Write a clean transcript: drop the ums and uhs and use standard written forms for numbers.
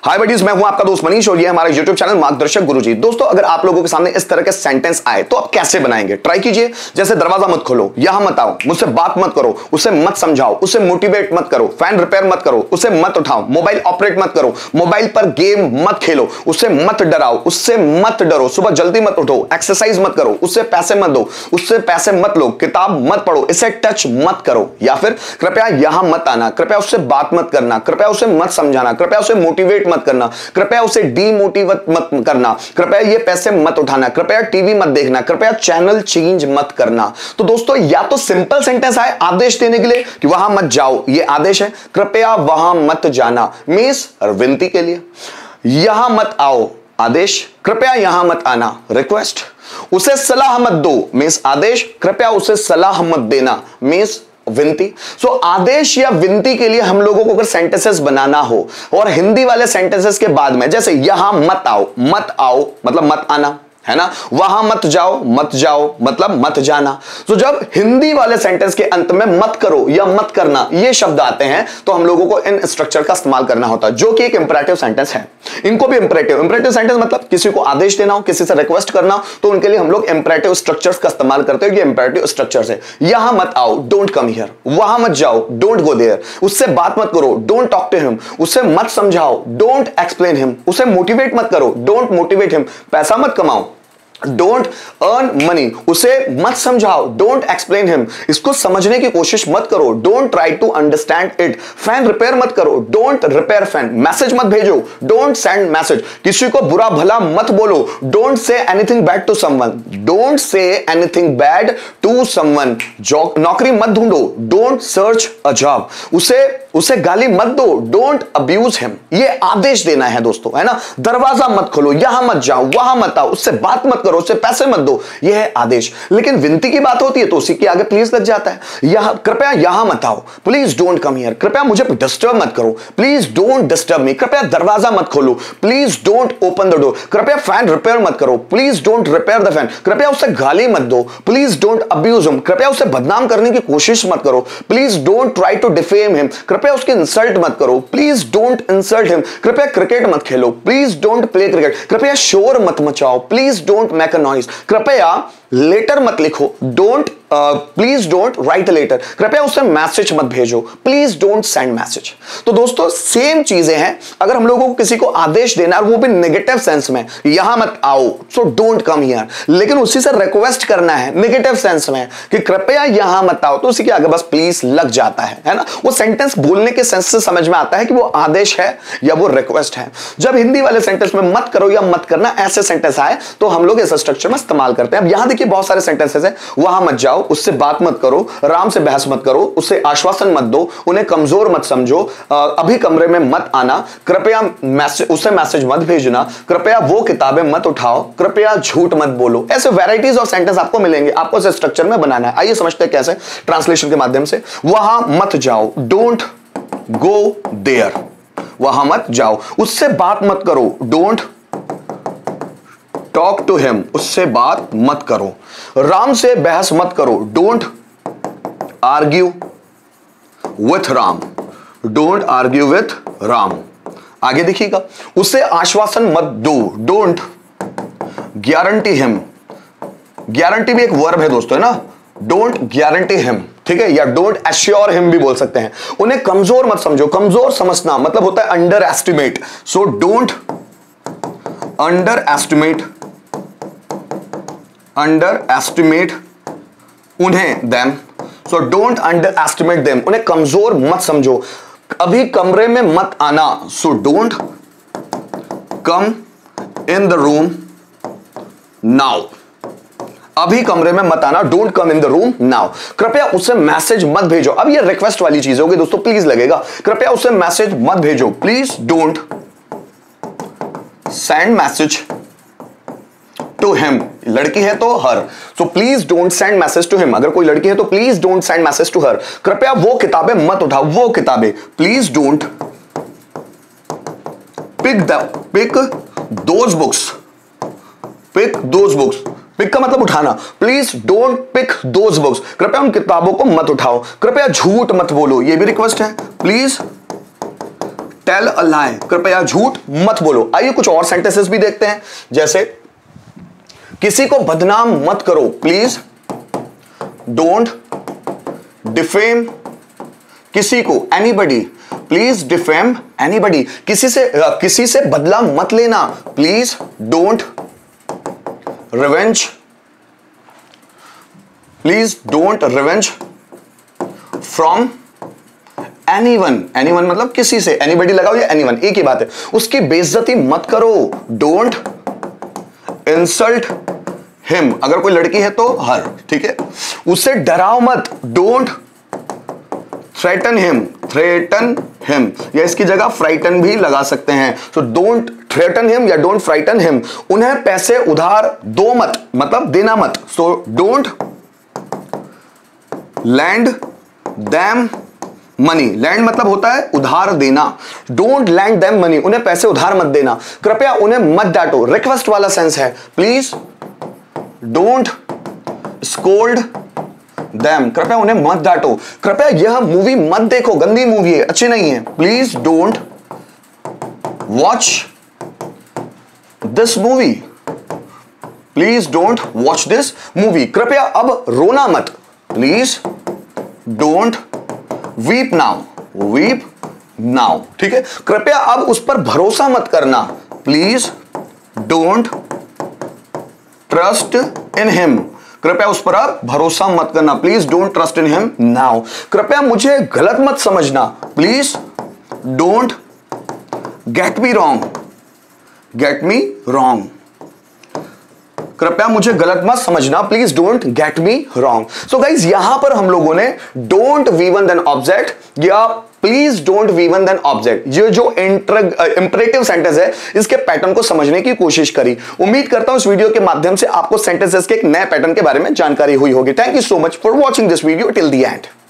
हाय buddies, मैं हूं आपका दोस्त मनीष और ये हमारा YouTube चैनल मार्गदर्शक गुरुजी। दोस्तों, अगर आप लोगों के सामने इस तरह के सेंटेंस आए तो आप कैसे बनाएंगे? ट्राई कीजिए। जैसे दरवाजा मत खोलो, यहां मत आओ, मुझसे बात मत करो, उसे मत समझाओ, उसे मोटिवेट मत करो, फैन रिपेयर मत करो, उसे मत उठाओ, मोबाइल ऑपरेट मत करो, मोबाइल पर गेम मत खेलो, उससे मत डराओ, उससे मत डरो, सुबह जल्दी मत उठो, एक्सरसाइज मत करो, उससे पैसे मत दो, उससे पैसे मत लो, किताब मत पढ़ो, इसे टच मत करो, या फिर कृपया यहां मत आना, कृपया उससे बात मत करना, कृपया उसे मत समझाना, कृपया उसे मोटिवेट मत करना, कृपया उसे डीमोटिवेट मत करना, कृपया ये पैसे मत उठाना, कृपया टीवी मत देखना, कृपया चैनल चेंज मत करना। तो दोस्तों, या तो सिंपल सेंटेंस आए आदेश देने के लिए कि वहां मत जाओ, ये आदेश है, कृपया वहां मत जाना मींस विनती के लिए, यहां मत आओ आदेश, कृपया यहां मत आना रिक्वेस्ट, उसे सलाह मत दो मींस आदेश, कृपया उसे सलाह मत देना मींस विनती। सो आदेश या विनती के लिए हम लोगों को अगर सेंटेंसेस बनाना हो और हिंदी वाले सेंटेंसेस के बाद में जैसे यहां मत आओ मतलब मत आना है ना, वहां मत जाओ मतलब मत जाना। तो जब हिंदी वाले सेंटेंस के अंत में मत करो या मत करना ये शब्द आते हैं तो हम लोगों को इन स्ट्रक्चर का इस्तेमाल करना होता है, जो कि एक इंपरेटिव सेंटेंस है। इनको भी इंपरेटिव सेंटेंस मतलब किसी को आदेश देना हो, किसी से रिक्वेस्ट करना हो, तो उनके लिए हम लोग इंपरेटिव स्ट्रक्चर्स का इस्तेमाल करते हैं। ये इंपरेटिव स्ट्रक्चर्स है। यहां मत आओ, डोंट कम हियर, वहां मत जाओ, डोंट गो देयर, उससे बात मत करो, डोंट टॉक टू हिम, उसे मत समझाओ, डोंट एक्सप्लेन हिम, उसे मोटिवेट मत करो, डोंट मोटिवेट हिम, पैसा मत कमाओ, डोंट अर्न मनी, उसे मत समझाओ, डोंट एक्सप्लेन हिम, इसको समझने की कोशिश मत करो, don't try to understand it, fan repair मत करो, डोंट रिपेयर फैन, मैसेज मत भेजो, डोंट सेंड मैसेज, किसी को बुरा भला मत बोलो, don't say anything bad to someone, don't say anything bad to someone, नौकरी मत ढूंढो, डोंट सर्च अ जॉब, उसे गाली मत दो, डोंट अब्यूज हिम। ये आदेश देना है दोस्तों, है ना। दरवाजा मत खोलो, यहां मत जाओ, वहां मत आओ, उससे बात मत करो, उससे पैसे मत दो, यह है आदेश। लेकिन विनती की बात होती है तो उसी के आगे प्लीज लग जाता है। कृपया यहां मत आओ, प्लीज डोंट कम हियर, कृपया मुझे डिस्टर्ब मत करो, प्लीज डोंट डिस्टर्ब मी, कृपया दरवाजा मत खोलो, please don't open the door, कृपया फैन रिपेयर मत करो, please don't repair the fan, कृपया उसे गाली मत दो, प्लीज डोंट अब्यूज हिम, कृपया उसे बदनाम करने की कोशिश मत करो, please don't try to defame him, कृपया उसकी इंसल्ट मत करो, प्लीज डोंट इंसल्ट हिम, कृपया क्रिकेट मत खेलो, प्लीज डोंट प्ले क्रिकेट, कृपया शोर मत मचाओ, please don't make a noise, कृपया लेटर मत लिखो, don't please don't write a letter, कृपया उससे मैसेज मत भेजो, प्लीज डोंट सेंड मैसेज। तो दोस्तों, सेम चीजें हैं। अगर हम लोगों को किसी को आदेश देना है, वो भी नेगेटिव सेंस में, यहां मत आओ, सो डोंट कम हियर, लेकिन उसी से रिक्वेस्ट करना है नेगेटिव सेंस में कि कृपया यहां मत आओ, तो उसी के आगे बस प्लीज लग जाता है ना। वो सेंटेंस बोलने के सेंस से समझ में आता है कि वो आदेश है या वो रिक्वेस्ट है। जब हिंदी वाले सेंटेंस में मत करो या मत करना ऐसे सेंटेंस आए तो हम लोग इस स्ट्रक्चर में इस्तेमाल करते हैं। अब यहां देखिए बहुत सारे सेंटेंसेस है। वहां मत जाओ, उससे बात मत करो, राम से बहस मत करो, उससे आश्वासन मत दो, उन्हें कमजोर मत समझो, अभी कमरे में मत आना, कृपया उसे मैसेज मत भेजना, कृपया वो किताबें मत उठाओ, कृपया झूठ मत बोलो। ऐसे वैराइटीज ऑफ सेंटेंस आपको मिलेंगे, आपको इस स्ट्रक्चर में बनाना है। आइए समझते हैं कैसे, ट्रांसलेशन के माध्यम से। वहां मत जाओ, डोंट गो देयर, वहां मत जाओ, उससे बात मत करो, डोंट टॉक टू हिम, उससे बात मत करो, राम से बहस मत करो, don't argue with Ram, don't argue with Ram. आगे देखिएगा, उसे आश्वासन मत दो, डोंट गारंटी हिम, गारंटी भी एक वर्ब है दोस्तों, है ना, डोंट गारंटी हिम, ठीक है, या डोंट एश्योर हिम भी बोल सकते हैं। उन्हें कमजोर मत समझो, कमजोर समझना मतलब होता है underestimate, so don't underestimate उन्हें, them, so don't underestimate them, उन्हें कमजोर मत समझो, अभी कमरे में मत आना, so don't come in the room now, अभी कमरे में मत आना, don't come in the room now, कृपया उसे मैसेज मत भेजो। अब ये रिक्वेस्ट वाली चीज होगी दोस्तों, प्लीज लगेगा, कृपया उसे मैसेज मत भेजो, please don't send message to him, लड़की है तो her, so please don't send message to him, अगर कोई लड़की है तो please don't send message to her, कृपया वो किताबें मत उठाओ, वो किताबें, please don't pick those books, pick those books, pick का मतलब उठाना, please don't pick those books, कृपया उन किताबों को मत उठाओ, कृपया झूठ मत बोलो, ये भी रिक्वेस्ट है, प्लीज टेल अ लाई, कृपया झूठ मत बोलो। आइए कुछ और सेंटेंसेस भी देखते हैं, जैसे किसी को बदनाम मत करो, प्लीज डोंट डिफेम किसी को, एनीबडी, प्लीज डिफेम एनीबडी। किसी से बदला मत लेना, please don't revenge, please don't revenge from anyone. Anyone मतलब किसी से, एनीबडी लगाओ या एनीवन एक ही बात है। उसकी बेइज्जती मत करो, डोंट इंसल्ट हिम, अगर कोई लड़की है तो हर, ठीक है। उसे डराओ मत, don't threaten him, threaten him, या इसकी जगह फ्राइटन भी लगा सकते हैं। सो डोंट थ्रेटन हिम या डोंट फ्राइटन हिम। उन्हें पैसे उधार दो मत, मतलब देना मत। So don't lend them money, lend मतलब होता है उधार देना, डोंट लैंड देम मनी, उन्हें पैसे उधार मत देना। कृपया उन्हें मत डांटो, रिक्वेस्ट वाला सेंस है, प्लीज डोंट स्कोल्ड देम, कृपया उन्हें मत डांटो। कृपया यह मूवी मत देखो, गंदी मूवी है, अच्छी नहीं है, please don't watch this movie, please don't watch this movie. कृपया अब रोना मत, please don't weep now, weep now, ठीक है। कृपया अब उस पर भरोसा मत करना, please don't trust in him, कृपया उस पर अब भरोसा मत करना, please don't trust in him now. कृपया मुझे गलत मत समझना, please don't get me wrong, get me wrong, कृपया मुझे गलत मत समझना, please don't get me wrong. So guys यहां पर हम लोगों ने डोंट वी1 देन ऑब्जेक्ट या please don't we then object, ये जो इंपरेटिव सेंटेंस है इसके पैटर्न को समझने की कोशिश करी। उम्मीद करता हूं इस वीडियो के माध्यम से आपको सेंटेंसेस के एक नए पैटर्न के बारे में जानकारी हुई होगी। Thank you so much for watching this video till the and.